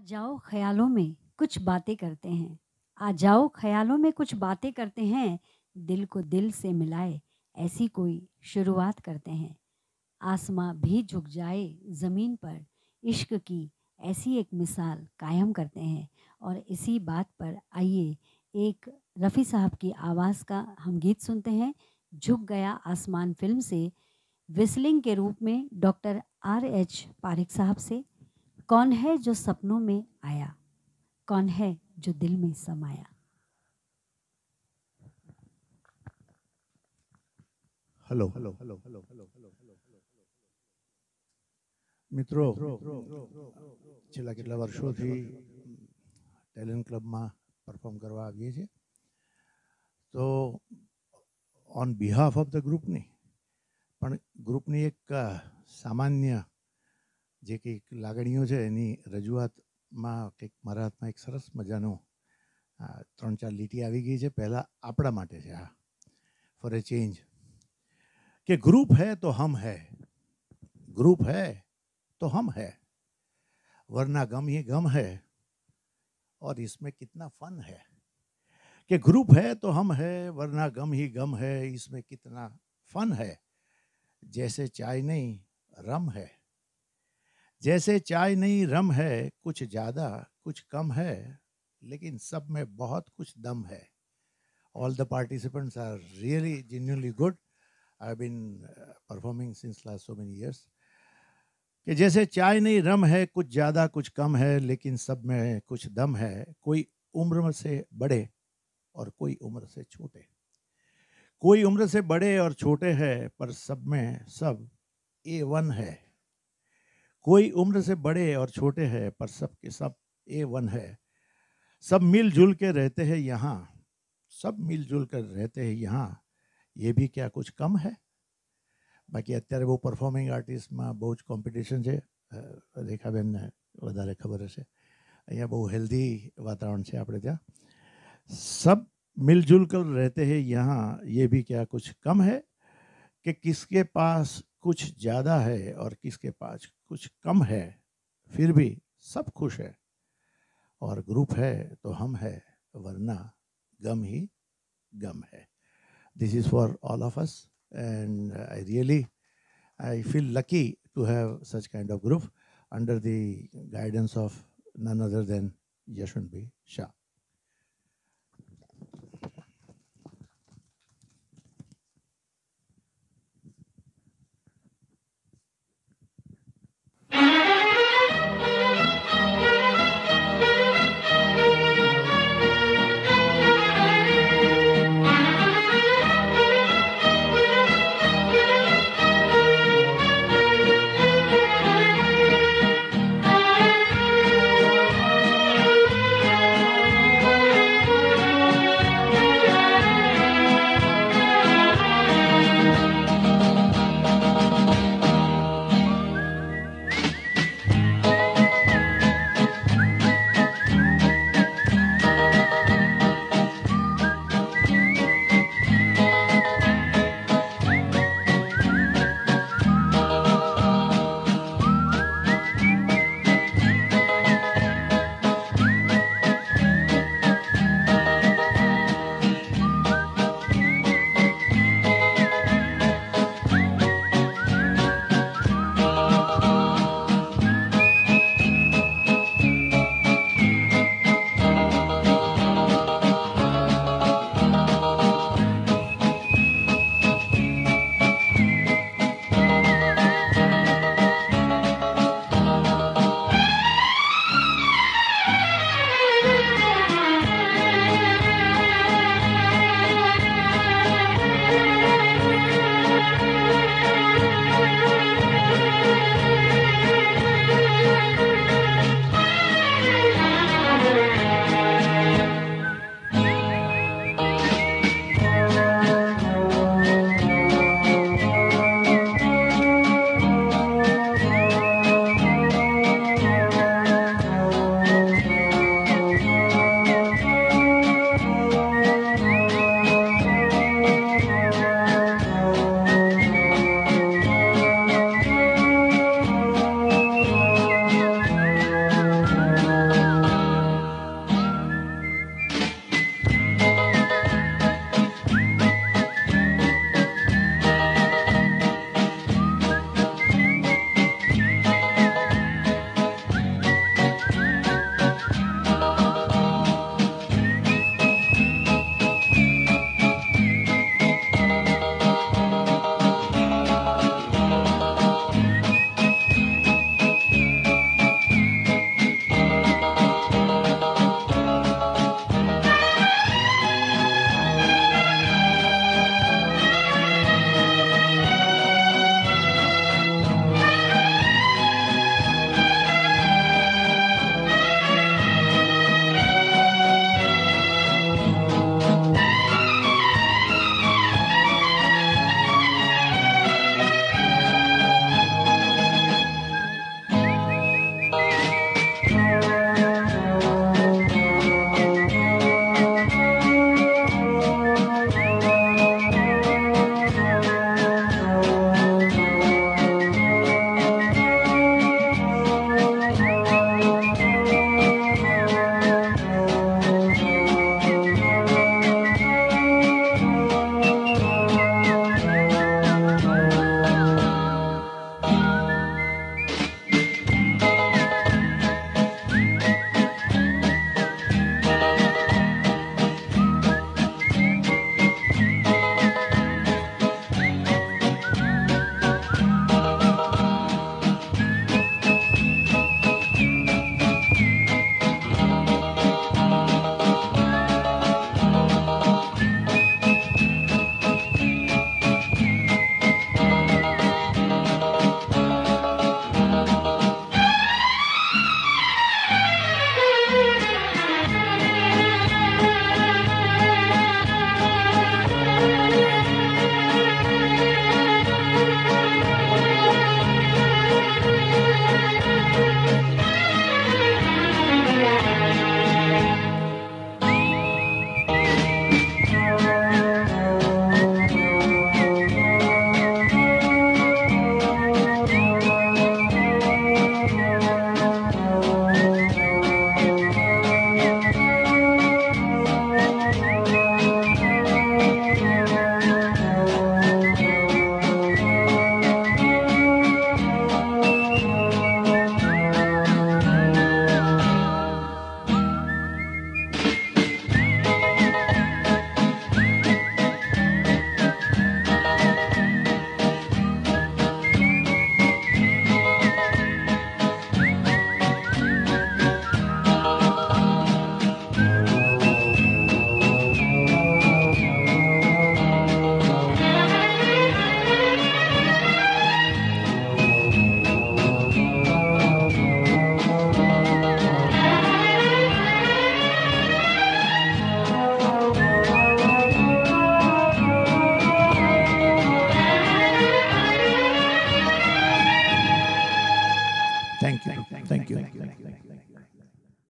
जाओ ख्यालों में कुछ बातें करते हैं। आ जाओ ख्यालों में कुछ बातें करते हैं। दिल को दिल से मिलाए ऐसी कोई शुरुआत करते हैं। आसमां भी झुक जाए ज़मीन पर इश्क की ऐसी एक मिसाल कायम करते हैं। और इसी बात पर आइए एक रफ़ी साहब की आवाज़ का हम गीत सुनते हैं। झुक गया आसमान फिल्म से विस्लिंग के रूप में डॉक्टर R.H. पारेख साहब से। कौन है जो सपनों में आया, कौन है जो दिल में समाया। हेलो મિત્રો છેલ્લા કેટલા વર્ષોથી ટેલેન્ટ ક્લબમાં પરફોર્મ કરવા આવીએ છીએ તો ઓન બિહાફ ઓફ ધ ગ્રુપની પણ ગ્રુપની એક સામાન્ય જે કંઈક લાગણીઓ છે એની રજૂઆતમાં કંઈક મારા હાથમાં એક સરસ મજાનો 3-4 લીટી આવી ગઈ છે. પહેલાં આપણા માટે છે આ ફોર એ ચેન્જ कि ग्रुप है तो हम है, ग्रुप है तो हम है, वरना गम ही गम है और इसमें कितना फन है. कि ग्रुप है तो हम है वरना गम ही गम है, इसमें कितना फन है. जैसे चाय नहीं रम है, जैसे चाय नहीं रम है, कुछ ज़्यादा कुछ कम है, लेकिन सब में बहुत कुछ दम है. All the participants are really genuinely good. I've been performing since last so many years. कि जैसे चाय नहीं रम है, कुछ ज़्यादा कुछ कम है, लेकिन सब में कुछ दम है. कोई उम्र से बड़े और कोई उम्र से छोटे, कोई उम्र से बड़े और छोटे हैं पर सब में सब A1 है. कोई उम्र से बड़े और छोटे हैं पर सब के सब A1 है. सब मिलजुल के रहते हैं यहाँ, सब मिलजुल कर रहते हैं यहाँ, ये भी क्या कुछ कम है. બાકી અત્યારે બહુ પરફોર્મિંગ આર્ટિસ્ટમાં બહુ જ કોમ્પિટિશન છે. રેખાબેનને વધારે ખબર હશે. અહીંયા બહુ હેલ્ધી વાતાવરણ છે આપણે ત્યાં. सब मिलजुल कर रहते हैं यहाँ, ये भी क्या कुछ कम है. कि किसके पास कुछ ज़्यादा है और किसके पास कुछ कम है, फिर भी सब खुश है. और ग्रुप है तो हम है, वरना गम ही गम है. This is for all of us, and I feel lucky to have such kind of group under the guidance of none other than Yashwant Shah.